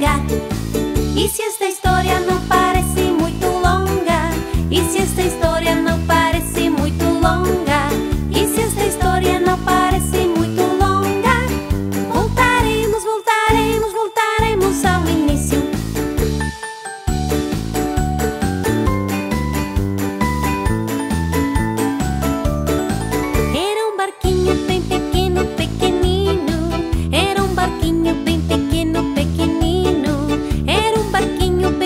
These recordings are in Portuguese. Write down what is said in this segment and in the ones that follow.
longa? E se esta história não parece muito longa? E se esta história não parece muito longa? E se esta história não parece muito longa? Voltaremos, voltaremos, voltaremos ao início. Era um barquinho bem pequeno, pequenino. Era um barquinho bem pequeno, pequenino. Era um barquinho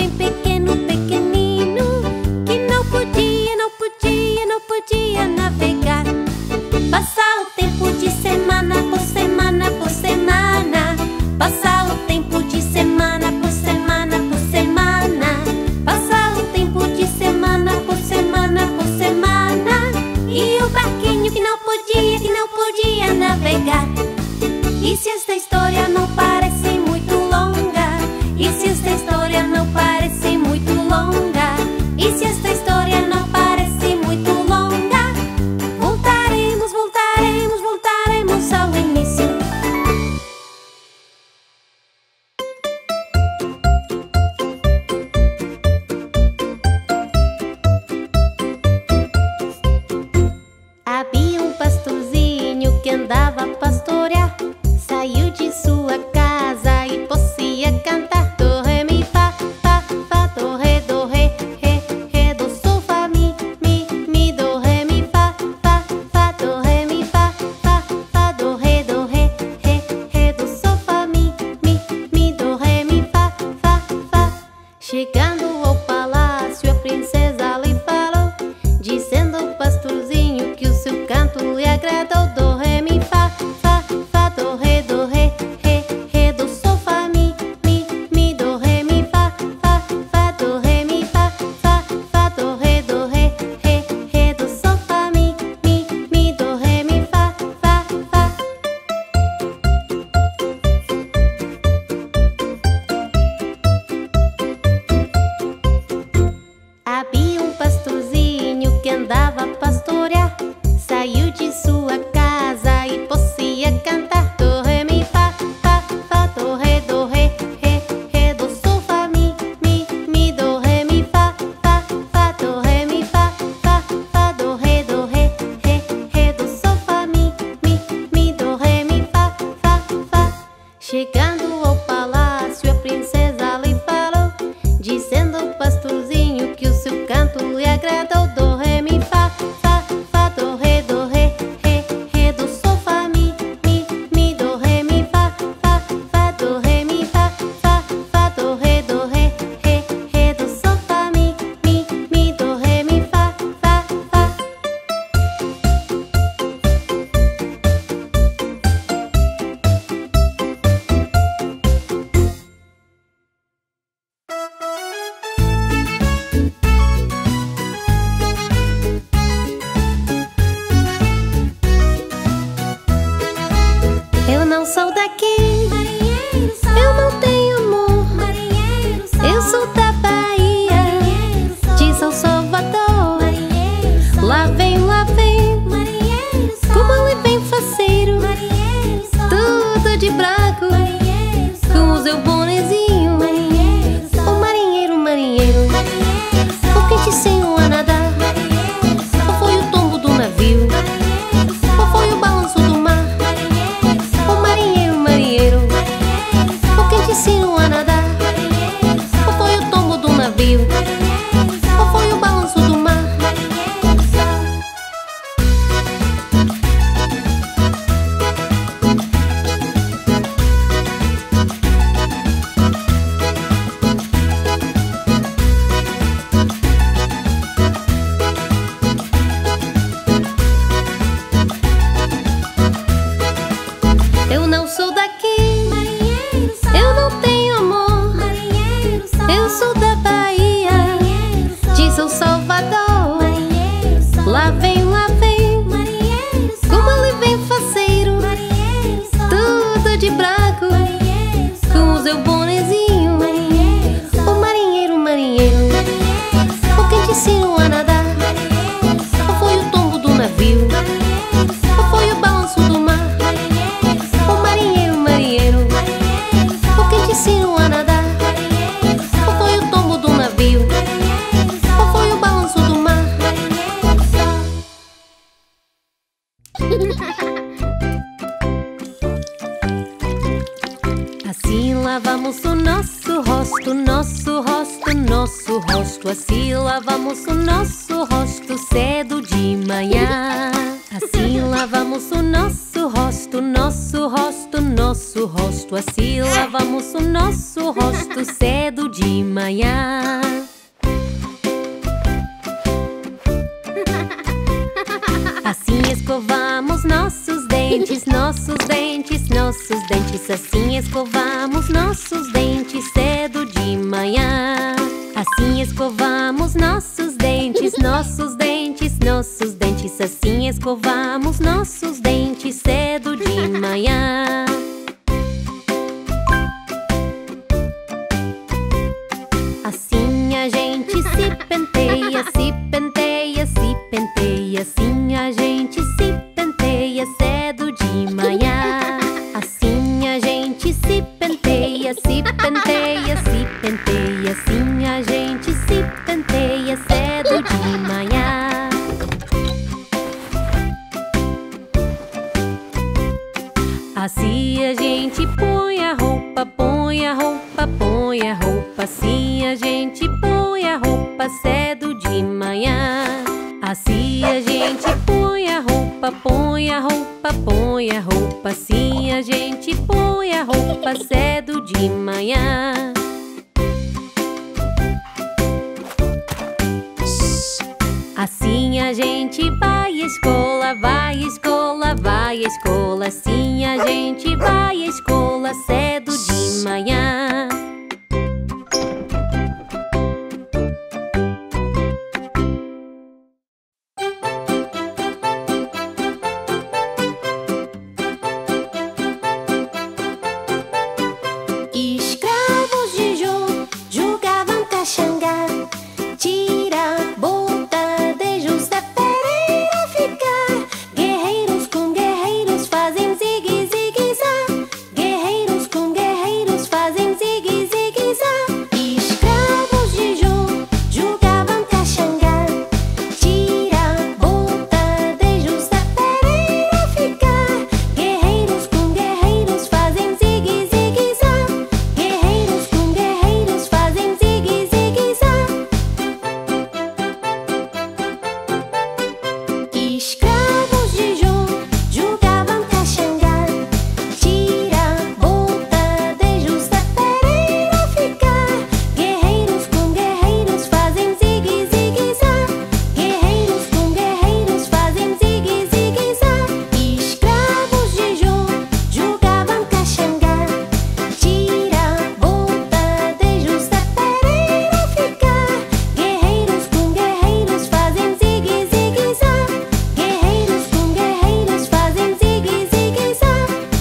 nosso rosto, nosso rosto, nosso rosto. Assim lavamos o nosso rosto cedo de manhã. Assim lavamos o nosso rosto, nosso rosto, nosso rosto. Assim lavamos o nosso rosto cedo de manhã. Assim escovamos nossos dentes, nossos dentes, nossos dentes. Assim escovamos nossos dentes cedo de manhã. Assim escovamos nossos dentes, nossos dentes, nossos dentes. Assim escovamos nossos dentes cedo de manhã. Assim a gente se penteia, se penteia, se penteia. Assim a gente se penteia cedo de manhã. Assim a gente se penteia, se penteia, se penteia. Assim a gente se penteia cedo de manhã. Assim a gente põe a roupa, põe a roupa, põe a roupa. Assim a gente põe a roupa cedo de manhã. Assim a gente põe a roupa, põe a roupa, põe a roupa. Assim a gente põe a roupa cedo de manhã. Assim a gente vai à escola, vai à escola, vai à escola. Assim a gente vai à escola cedo de manhã. Escravos de Jô jogavam caxanga, tira, bota, de José Pereira ficar. Guerreiros com guerreiros fazem zigue-zigue-zá. Guerreiros com guerreiros fazem zigue-zigue-zá. Escravos de Jô jogavam caxanga, tira, bota, de José Pereira ficar. Guerreiros com guerreiros fazem zigue-zigue-zá. Guerreiros com guerreiros fazem zigue-zigue-zá. Escravos de Jô jogavam caxanga, tira, bota, de José Pereira ficar. Guerreiros com guerreiros fazem zigue-zigue-zá. Guerreiros com guerreiros fazem zigue-zigue-zá. Escravos de Jô jogavam caxanga, tira, bota, de José Pereira ficar. Guerreiros com guerreiros fazem zigue-zigue-zá. Guerreiros com guerreiros fazem zigue-zigue-zá.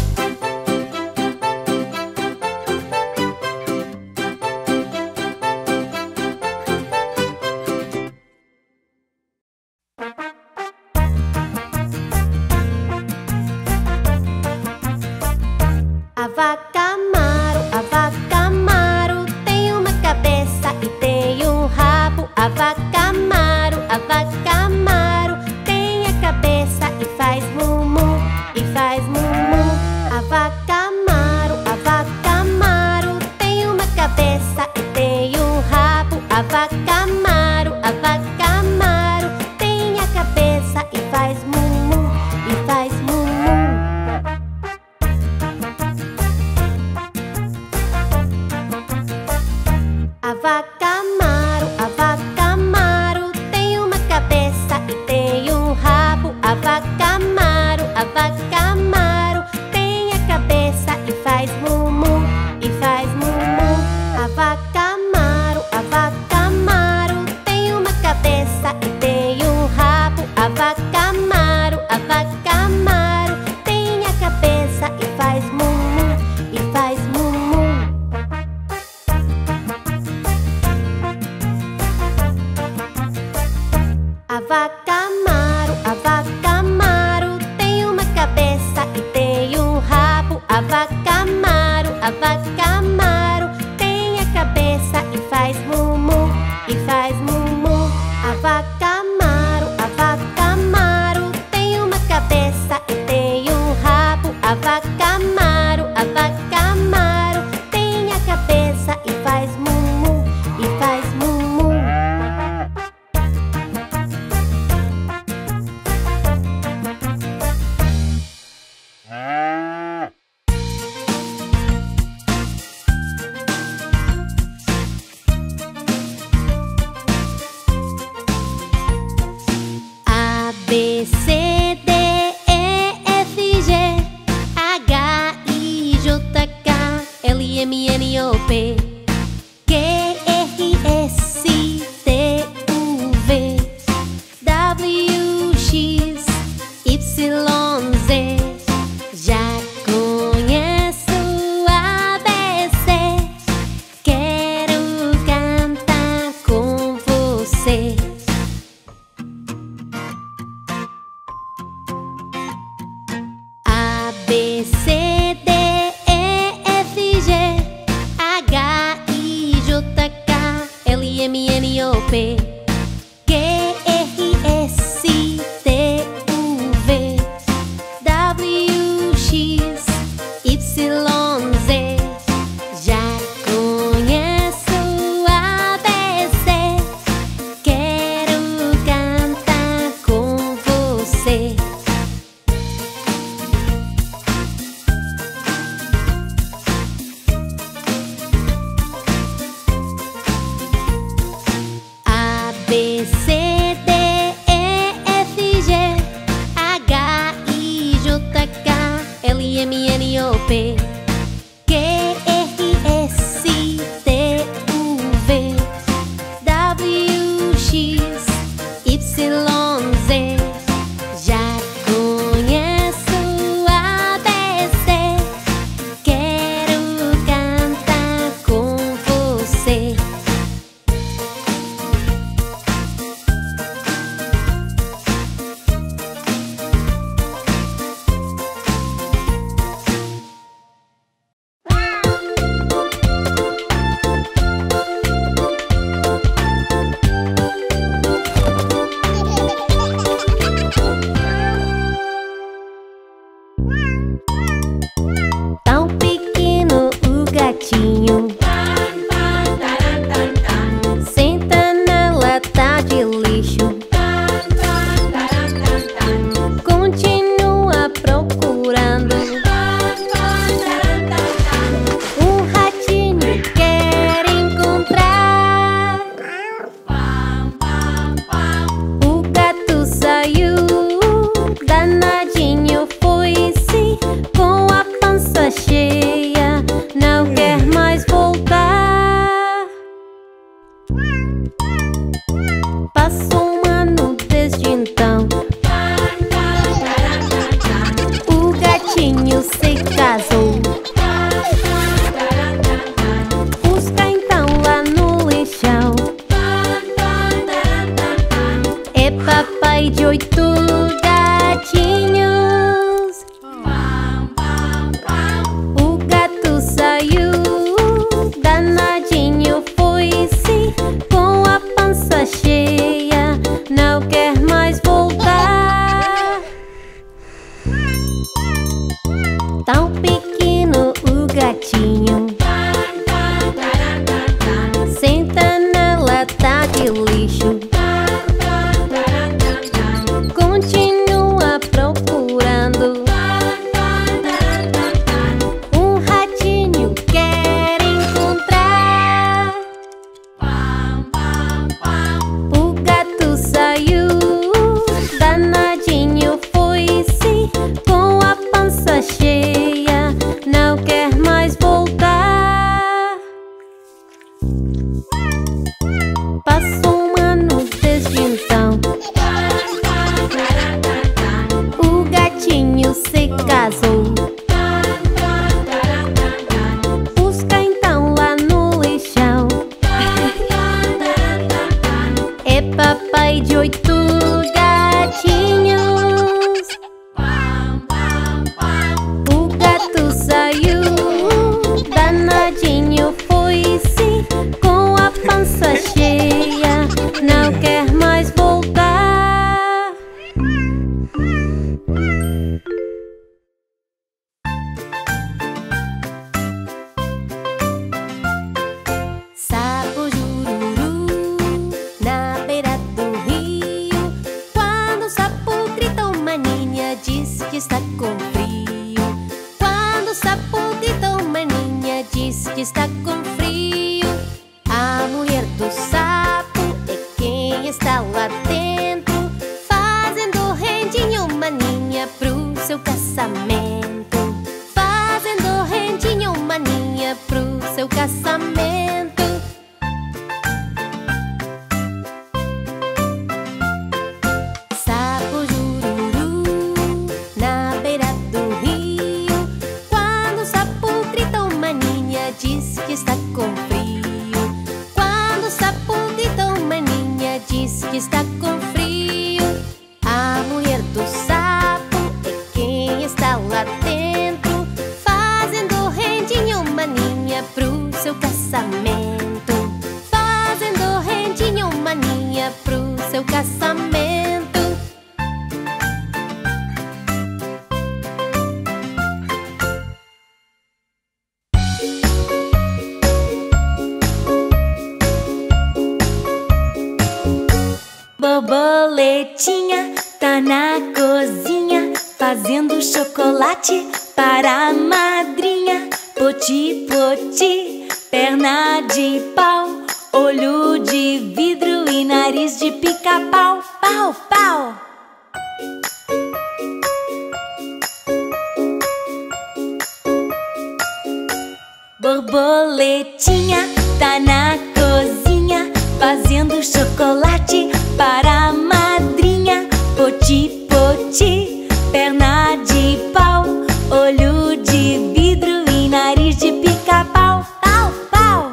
A vaca Amaro tem uma cabeça e tem um rabo. A vaca Amaro tem a cabeça e faz mumu, e faz mumu. A vaca Amaro tem uma cabeça e tem um rabo. A vaca Amaro tem a cabeça e faz mumu, e faz mumu. A vaca Amaro tem uma cabeça e tem um rabo. A vaca Amaro tem a cabeça e faz mumu, e faz mumu. A vaca Amaro tem uma cabeça e tem um rabo. A vaca Amaro tem a cabeça e faz mumu, e faz mumu. A vaca Amaro tem uma cabeça e tem um rabo. A vaca Amaro tem a cabeça seu lixo. Continua procurando. Um ratinho quer encontrar. O gato saiu, danadinho foi-se, com a pança cheia, não quer mais voltar. Passou um ano desde então. O gatinho se casou. Busca então lá no lixão. É papai de 8 gatinhos. O gato saiu, danadinho foi-se, com a pança cheia, não quer mais voltar. Sapo jururu na beira do rio. Quando o sapo grita, uma ninha diz que está com frio. Quando o sapo grita, uma ninha diz que está com frio. A mulher do sapo é quem está lá dentro, fazendo rendinho, uma ninha pro seu casamento. Fazendo rendinho, uma ninha pro seu casamento. Sapo jururu na beira do rio. Quando o sapo grita, uma ninha diz que está com frio. Quando o sapo grita, uma ninha diz que está com frio. A mulher do sapo é quem está lá dentro, fazendo rendinho, uma ninha pro seu casamento. Fazendo rendinho, uma ninha pro seu casamento. Borboletinha tá na cozinha, fazendo chocolate para a madrinha. Poti, poti, perna de pau, olho de vidro e nariz de pica-pau. Pau, pau. Borboletinha tá na cozinha, fazendo chocolate para a madrinha. Poti, poti, perna de pau, olho de vidro e nariz de pica-pau. Pau, pau.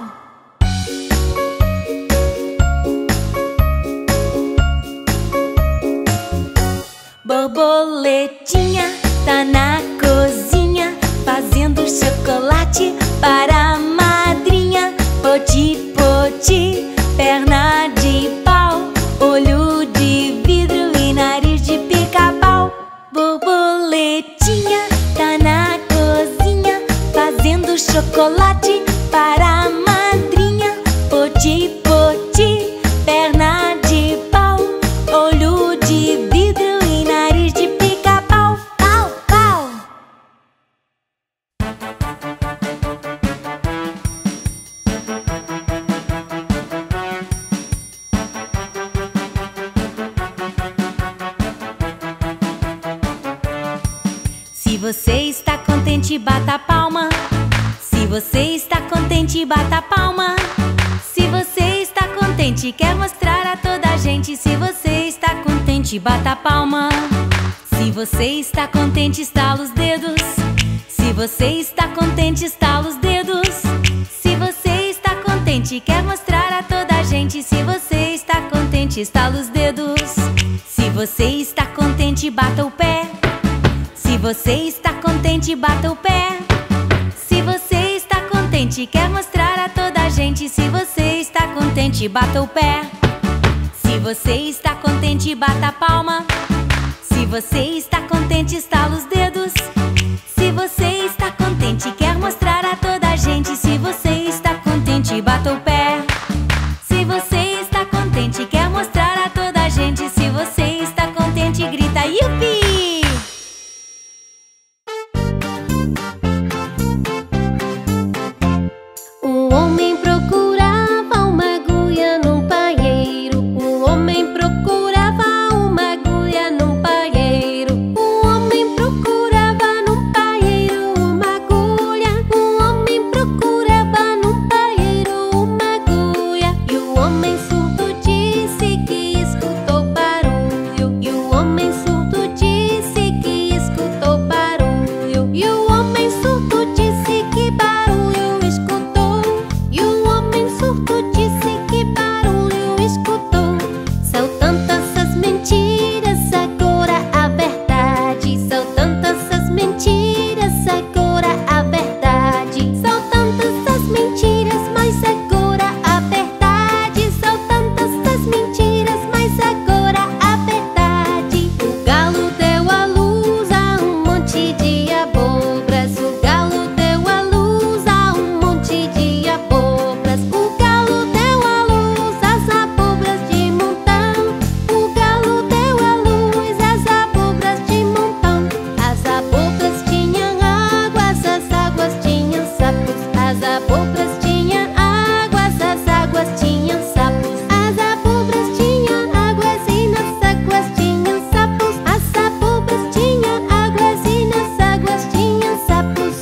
Borboletinha tá na cozinha, fazendo chocolate para a madrinha. Poti, poti, perna de pau, olho de vidro e nariz de pica-pau. Borboletinha tá na cozinha, fazendo chocolate para a madrinha. Poti, poti, perna de pau, olho de vidro e nariz de pica-pau. Pau, pau. Se você está contente, bata a palma. Se você está contente, bata a palma. Se você está contente, quer mostrar a toda a gente. Se você está contente, bata a palma. Se você está contente, estala os dedos. Se você está contente, estala os dedos. Se você está contente, quer mostrar a toda a gente. Se você está contente, estala os dedos. Se você está contente, bata o pé. Se você está contente, bata o pé. Se você está contente, quer mostrar a toda a gente. Se você está contente, bata o pé. Se você está contente, bata a palma. Se você está contente, estala os dedos. Se você está contente, quer mostrar a toda a gente. Se você está contente, bata o pé. Se você está contente, grita Yupi! Um homem procurava uma agulha num palheiro. Um homem procurava uma agulha num palheiro. Um homem procurava num palheiro uma agulha. Um homem procurava num palheiro uma agulha. E o homem surdo disse que escutou barulho. E o homem surdo disse que escutou barulho. E o homem surdo disse que barulho escutou. E o homem surdo disse que barulho escutou. São tantas as mentiras, agora a verdade. São tantas as mentiras, agora a verdade. São tantas as mentiras, mas agora a verdade. São tantas as mentiras, mas agora a verdade. O galo deu à luz a um monte de abobras. O galo deu à luz a um monte de abobras. O galo deu à luz às abobras de montão. O galo deu à luz às abobras de montão. As abobras tinham águas, as águas tinham sapos. As abobras tinham águas, as águas tinham sapos. As abobras tinham águas e nas águas tinham sapos. As abobras tinham águas e nas águas tinham sapos.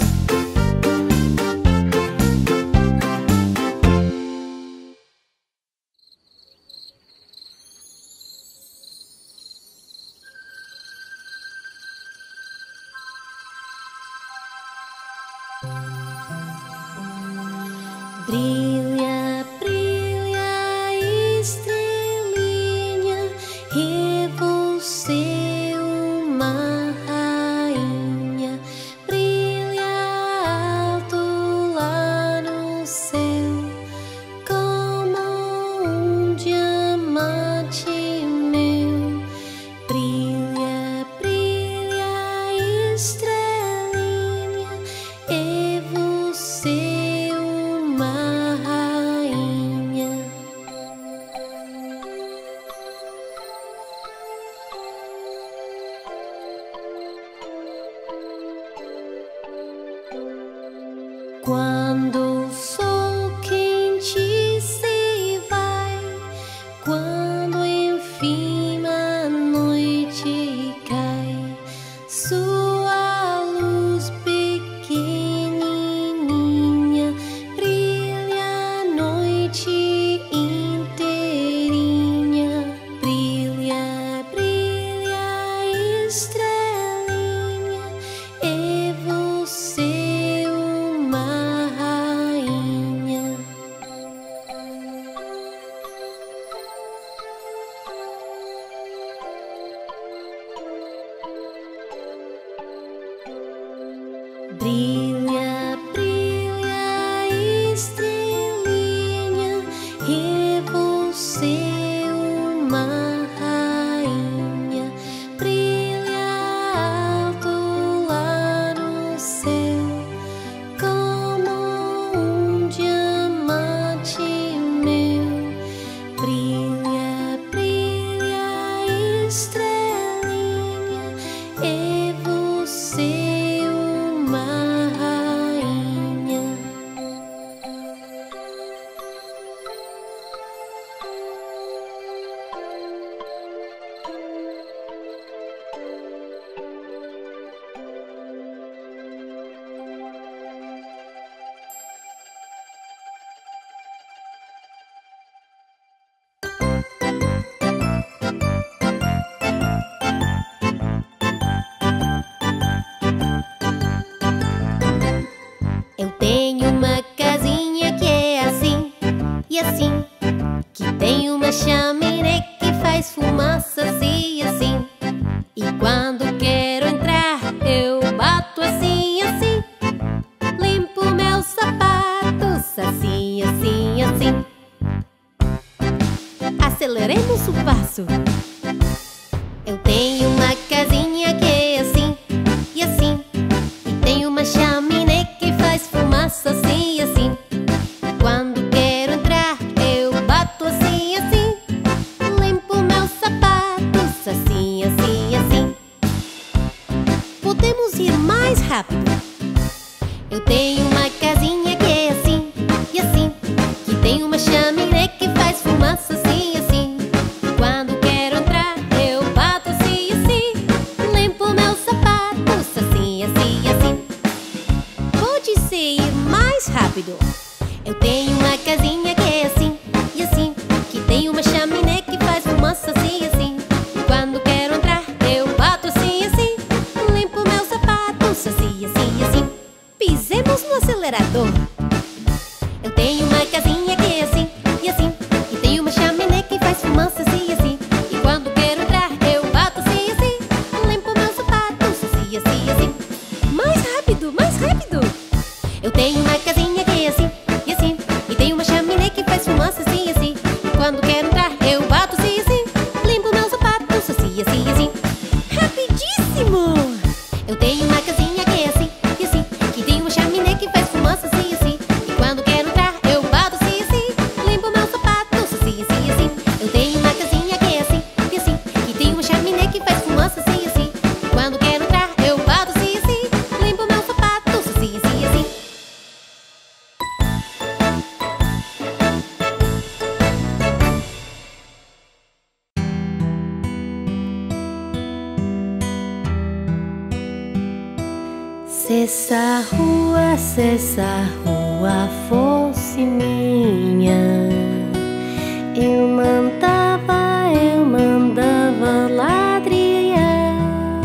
Brilha, brilha, estrelinha, e você uma rainha. Brilha alto lá no céu, como um diamante meu. Brilha, brilha, estrelinha, e você uma rainha. Quando o sol quente se vai, quando enfim a noite cai, sua luz pequenininha brilha a noite inteirinha. Brilha, brilha, estrelinha, e você uma rainha. Brilha, brilha, estrelinha, e você uma rainha. Brilha alto lá no céu, como um diamante meu. Brilha, brilha, estrelinha, e você uma rainha. Eu tenho uma casinha que é assim e assim, que tem uma chaminé que faz fumaça assim e assim. E quando quero entrar eu bato assim, assim. Limpo meus sapatos assim, assim, assim. Aceleremos o passo. Eu tenho uma casinha que é assim e assim, e tem uma chaminé que faz fumaça assim e assim. E quando quero entrar eu bato assim, assim. Limpo meus sapatos assim, assim, assim. chaminé que faz fumaça assim, assim. Quando quero entrar, eu bato assim, assim. Limpo meus sapatos assim, assim, assim. Pode ser mais rápido. Eu tenho uma casinha que é assim e assim, que tem uma chaminé que faz fumaça assim, assim. Quando quero entrar, eu bato assim, assim. Limpo meus sapatos assim, assim, assim. Pisemos no acelerador. Eu tenho uma casinha que é assim e assim, e tem uma chaminé que faz fumaça assim, assim. E quando quero entrar, eu bato assim, assim. Limpo meus sapatos assim, assim, assim. Mais rápido, mais rápido. Eu tenho uma casinha que é assim e assim, e tem uma chaminé que faz fumaça assim, assim. E quando quero entrar, eu bato assim, assim. Limpo meus sapatos assim, assim, assim. Rapidíssimo! Eu tenho uma casinha que é assim e assim, que tem uma chaminé que faz fumaça assim, assim. E quando quero entrar, eu bato assim, assim. Limpo meus sapatos assim, assim, assim. Eu tenho uma casinha que é assim e assim, que tem uma chaminé que faz fumaça assim, assim. E quando quero entrar, eu bato assim, assim. Limpo meus sapatos assim, assim, assim. Se essa rua fosse minha, eu mandava ladrilhar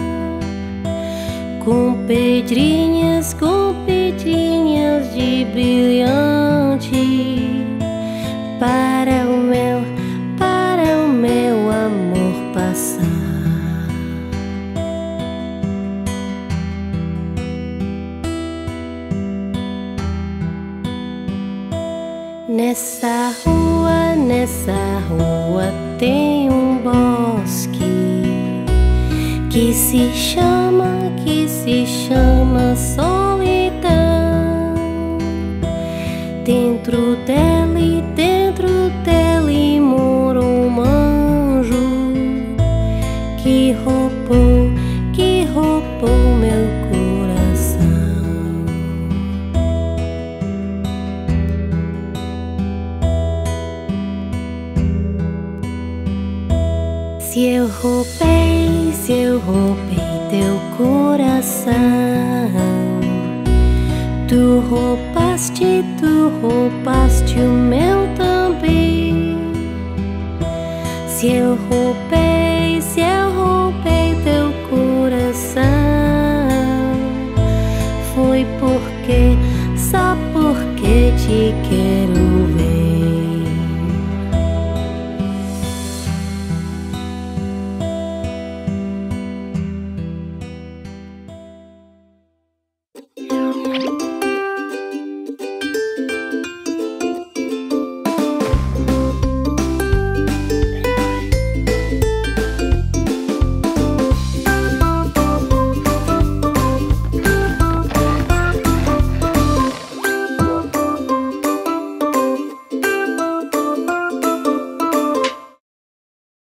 com pedrinhas de brilhante para o meu amor passar. Nessa rua tem um bosque que se chama solidão. Dentro dele mora um anjo que roubou meu coração. Se eu roubei teu coração, tu roubaste o meu também. Se eu roubei